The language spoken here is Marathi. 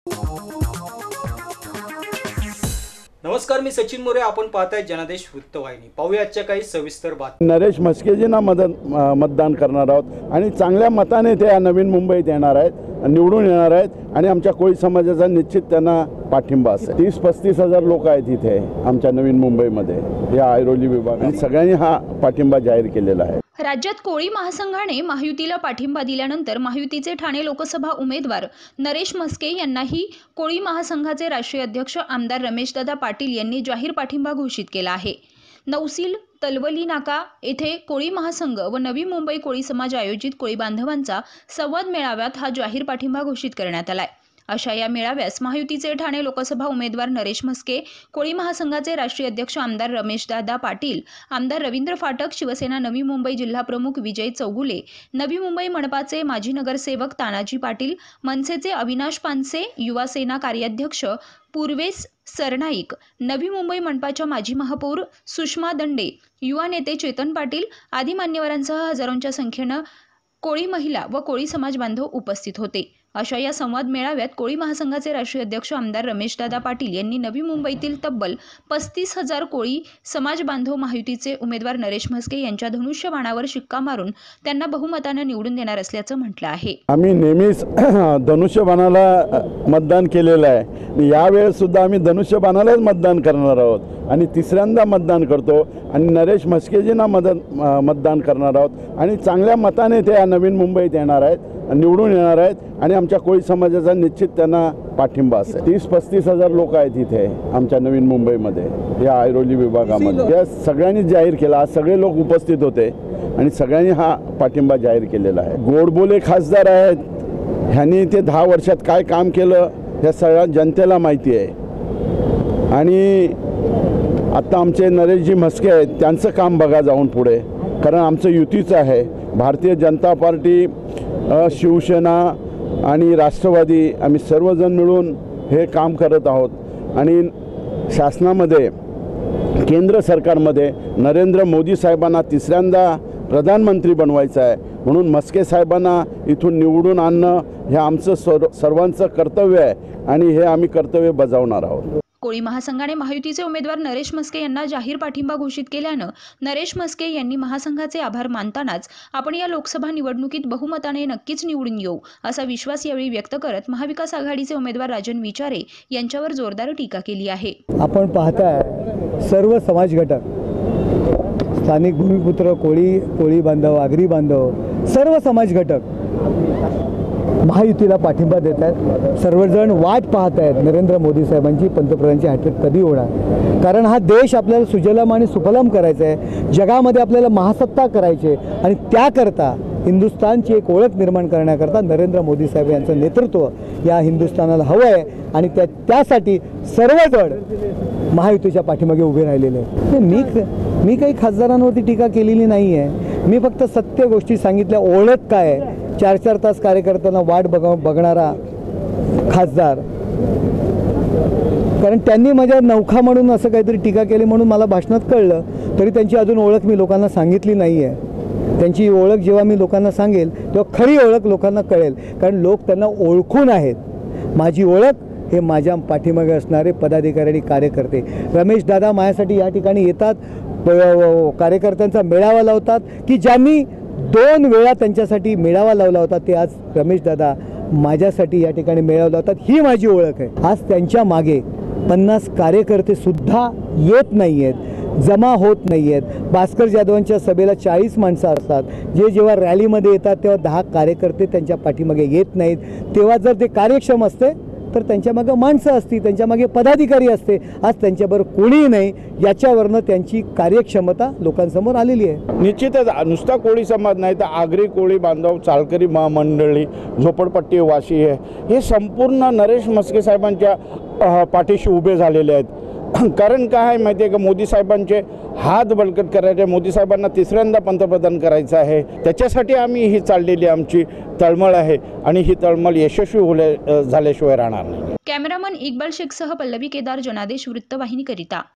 नमस्कार, मी सचिन मोरे. आपण पाहताय जनादेश वृत्तवाहिनी. पाहूया आजच्या काही सविस्तर बातम्या. नरेश म्हस्केजींना मतदान करणार आहोत आणि चांगल्या मताने ते नवीन मुंबईत येणार आहेत, निवडून येणार आहेत आणि आमच्या कोळी समाजाचा निश्चित त्यांना पाठिंबा असेल. 30-35 हजार लोक आहेत इथे आमच्या नवीन मुंबईमध्ये या ऐरोली विभागात आणि सगळ्यांनी हा पाठिंबा जाहीर केलेला आहे. राज्यात कोळी महासंघाने महायुतीला पाठिंबा दिल्यानंतर महायुतीचे ठाणे लोकसभा उमेदवार नरेश म्हस्के यांनाही कोळी महासंघाचे राष्ट्रीय अध्यक्ष आमदार रमेशदादा पाटील यांनी जाहीर पाठिंबा घोषित केला आहे. नौसिल तलवली नाका येथे कोळी महासंघ व नवी मुंबई कोळी समाज आयोजित कोळी बांधवांचा संवाद मेळाव्यात हा जाहीर पाठिंबा घोषित करण्यात आलाय. अशा या मेळाव्यास महायुतीचे ठाणे लोकसभा उमेदवार नरेश म्हस्के, कोळी महासंघाचे राष्ट्रीय अध्यक्ष आमदार रमेशदादा पाटील, आमदार रवींद्र फाटक, शिवसेना नवी मुंबई जिल्हाप्रमुख विजय चौगुले, नवी मुंबई मनपाचे माजी नगरसेवक तानाजी पाटील, मनसेचे अविनाश पानसे, युवा सेना कार्याध्यक्ष पूर्वेश सरनाईक, नवी मुंबई मनपाच्या माजी महापौर सुषमा दंडे, युवा नेते चेतन पाटील आदी मान्यवरांसह हजारोंच्या संख्येनं कोळी महिला व कोळी समाज बांधव उपस्थित होते. अशा या संवाद मेळाव्यात कोळी महासंघाचे राष्ट्रीय अध्यक्ष आमदार रमेशदादा पाटील यांनी नवी मुंबईतील तब्बल 35,000 कोळी समाज बांधव महायुतीचे उमेदवार नरेश म्हस्के यांच्या धनुष्यबाणावर शिक्का मारून त्यांना बहुमताने निवडून देणार असल्याचं म्हटलं आहे. आम्ही नेहमीच धनुष्यबाणाला मतदान केलेलं आहे. यावेळेस सुद्धा आम्ही धनुष्यबाणालाच मतदान करणार आहोत आणि तिसऱ्यांदा मतदान करतो आणि नरेश म्हस्केजींना मतदान करणार आहोत आणि चांगल्या मताने ते नवीन मुंबईत येणार आहेत, निवडून येणार आहेत आणि आमच्या कोळी समाजाचा निश्चित त्यांना पाठिंबा असेल. 30-35 हजार लोक आहेत इथे आमच्या नवीन मुंबईमध्ये या ऐरोली विभागामध्ये. या सगळ्यांनी जाहीर केला. आज सगळे लोक उपस्थित होते आणि सगळ्यांनी हा पाठिंबा जाहीर केलेला आहे. गोडबोले खासदार आहेत, ह्यांनी ते 10 वर्षात काय काम केलं ह्या सगळ्या जनतेला माहिती आहे आणि आता आमचे नरेशजी म्हस्के आहेत, त्यांचं काम बघा जाऊन पुढे, कारण आमचं युतीचं आहे. भारतीय जनता पार्टी, शिवसेना आणि राष्ट्रवादी आम्ही सर्वजण मिळून हे काम करत आहोत आणि शासनामध्ये केंद्र सरकारमध्ये नरेंद्र मोदी साहेबांना तिसऱ्यांदा प्रधानमंत्री बनवायचं आहे. म्हणून म्हस्के साहेबांना इथून निवडून आणणं हे आमचं सर्वांचं कर्तव्य आहे आणि हे आम्ही कर्तव्य बजावणार आहोत. कोळी महासंघाने महायुतीचे उमेदवार नरेश म्हस्के यांना जाहीर पाठिंबा घोषित केल्यानं नरेश म्हस्के यांनी महासंघाचे आभार मानतानाच आपण या लोकसभा निवडणुकीत बहुमताने नक्कीच निवडून येऊ असा विश्वास यावेळी व्यक्त करत महाविकास आघाडीचे उमेदवार राजन विचारे यांच्यावर जोरदार टीका केली आहे. आपण पाहताय सर्व समाज घटक, स्थानिक भूमिपुत्र, कोळी बांधव, आगरी बांधव, सर्व समाज घटक महायुतीला पाठिंबा देत आहेत. सर्वजण वाट पाहत आहेत नरेंद्र मोदी साहेबांची, पंतप्रधानांची हॅट्रिक कधी होणार. कारण हा देश आपल्याला सुजलाम आणि सुफलाम करायचा आहे, जगामध्ये आपल्याला महासत्ता करायची आहे आणि त्याकरता हिंदुस्थानची एक ओळख निर्माण करण्याकरता नरेंद्र मोदी साहेब यांचं नेतृत्व या हिंदुस्थानाला हवं आहे आणि त्यासाठी सर्वजण महायुतीच्या पाठीमागे उभे राहिलेले आहेत. मी काही खासदारांवरती टीका केलेली नाही आहे. मी फक्त सत्य गोष्टी सांगितल्या. ओळख काय आहे? 4-4 तास कार्यकर्त्यांना वाट बघणारा खासदार, कारण त्यांनी माझ्या नौखा म्हणून असं काहीतरी टीका केली म्हणून मला भाषणात कळलं, तरी त्यांची अजून ओळख मी लोकांना सांगितली नाही आहे. त्यांची ओळख जेव्हा मी लोकांना सांगेल तेव्हा खरी ओळख लोकांना कळेल, कारण लोक त्यांना ओळखून आहेत. माझी ओळख हे माझ्या पाठीमागे असणारे पदाधिकारी आणि कार्यकर्ते. रमेश दादा माझ्यासाठी या ठिकाणी येतात, कार्यकर्त्यांचा मेळावा लावतात, की ज्यांनी 2 वेळा त्यांच्यासाठी मेळावा लावला होता ते आज रमेश दादा माझ्यासाठी या ठिकाणी मेळावा लावतात. ही माझी ओळख आहे. आज त्यांच्या मागे 50 कार्यकर्ते सुद्धा येत नाही आहेत, जमा होत नाही आहेत. भास्कर जाधवांच्या सभेला 40 माणसं असतात, जे जेव्हा रॅलीमध्ये येतात तेव्हा 10 कार्यकर्ते त्यांच्या पाठीमागे येत नाहीत. तेव्हा जर ते कार्यक्षम असते तर त्यांच्यामागे माणसं असती, त्यांच्यामागे पदाधिकारी असते. आज त्यांच्याबरोबर कोणीही नाही. याच्यावरनं त्यांची कार्यक्षमता लोकांसमोर आलेली आहे. निश्चितच नुसता कोळी समाज नाही तर आगरी कोळी बांधव, चाळकरी महामंडळी, झोपडपट्टी वासी आहे, हे संपूर्ण नरेश म्हस्के साहेबांच्या पाठीशी उभे झालेले आहेत. कारण काय आहे माहिती आहे का, मोदी साहेबांचे हात बळकट करायचे, मोदी साहेबांना तिसऱ्यांदा पंतप्रधान करायचं आहे. त्याच्यासाठी आम्ही ही चाललेली आमची तळमळ आहे आणि ही तळमळ यशस्वी झाल्याशिवाय राहणार नाही. कॅमेरामन इक्बाल शेखसह पल्लवी केदार, जनादेश वृत्तवाहिनीकरिता.